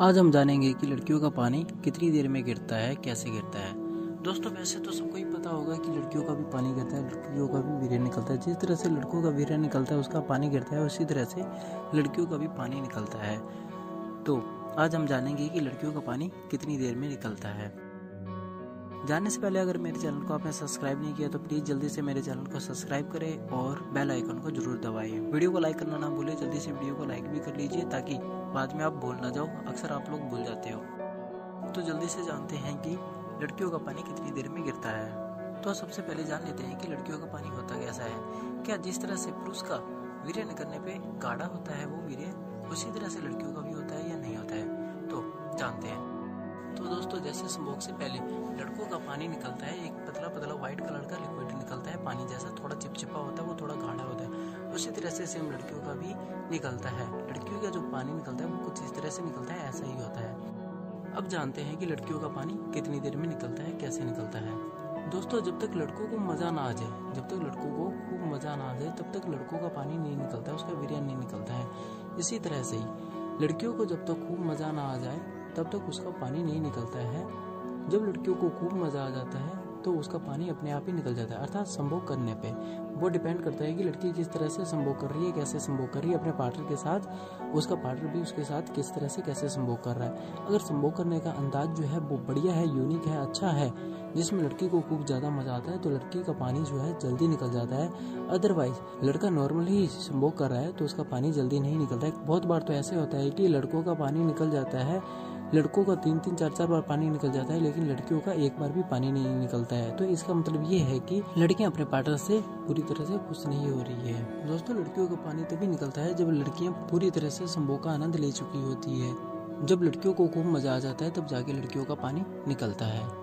आज हम जानेंगे कि लड़कियों का पानी कितनी देर में गिरता है, कैसे गिरता है। दोस्तों वैसे तो सबको ही पता होगा कि लड़कियों का भी पानी गिरता है, लड़कियों का भी वीर्य निकलता है। जिस तरह से लड़कों का वीर्य निकलता है उसका पानी गिरता है, उसी तरह से लड़कियों का भी पानी निकलता है। तो आज हम जानेंगे कि लड़कियों का पानी कितनी देर में निकलता है। जानने से पहले अगर मेरे चैनल को आपने सब्सक्राइब नहीं किया तो प्लीज़ जल्दी से मेरे चैनल को सब्सक्राइब करें और बेल आइकन को जरूर दबाइए। वीडियो को लाइक करना ना भूलें, जल्दी से वीडियो को लाइक भी कर लीजिए ताकि बाद में आप भूल ना जाओ, अक्सर आप लोग भूल जाते हो। तो जल्दी से जानते हैं कि लड़कियों का पानी कितनी देर में गिरता है। तो सबसे पहले जान लेते हैं कि लड़कियों का पानी होता कैसा है। क्या जिस तरह से पुरुष का वीर्य निकलने पे गाढ़ा होता है वो वीर्य, उसी तरह से लड़कियों का भी होता है या नहीं होता है, तो जानते हैं। तो दोस्तों जैसे संभोग से पहले लड़कों का पानी निकलता है, एक पतला पतला व्हाइट कलर का लिक्विड निकलता है, पानी जैसा थोड़ा चिपचिपा होता है, वो थोड़ा गाढ़ा होता है। उसी तरह से सेम लड़कियों का भी निकलता है। लड़कियों का जो पानी निकलता है वो कुछ इस तरह से निकलता है, ऐसा ही होता है। अब जानते हैं कि लड़कियों का पानी कितनी देर में निकलता है, कैसे निकलता है। दोस्तों जब तक लड़कों को मजा ना आ जाए, जब तक लड़कों को खूब मजा ना आ जाए तब तक लड़कों का पानी नहीं निकलता है, उसका वीर्य नहीं निकलता है। इसी तरह से ही लड़कियों को जब तक खूब मजा ना आ जाए तब तक उसका पानी नहीं निकलता है। जब लड़कियों को खूब मजा आ जाता है तो उसका पानी अपने आप ही निकल जाता है, अर्थात संभोग करने पे। वो डिपेंड करता है कि लड़की किस तरह से संभोग कर रही है, कैसे संभोग कर रही है अपने पार्टनर के साथ, उसका पार्टनर भी उसके साथ किस तरह से कैसे संभोग कर रहा है। अगर संभोग करने का अंदाज जो है वो बढ़िया है, यूनिक है, अच्छा है, जिसमें लड़की को खूब ज़्यादा मजा आता है तो लड़की का पानी जो है जल्दी निकल जाता है। अदरवाइज लड़का नॉर्मली संभोग कर रहा है तो उसका पानी जल्दी नहीं निकलता है। बहुत बार तो ऐसे होता है कि लड़कों का पानी निकल जाता है, लड़कों का 3-3, 4-4 बार पानी निकल जाता है, लेकिन लड़कियों का एक बार भी पानी नहीं निकलता है। तो इसका मतलब ये है कि लड़कियां अपने पार्टनर से पूरी तरह से खुश नहीं हो रही है। दोस्तों लड़कियों का पानी तभी निकलता है जब लड़कियां पूरी तरह से संभोग का आनंद ले चुकी होती है। जब लड़कियों को खूब मजा आ जाता है तब जाके लड़कियों का पानी निकलता है।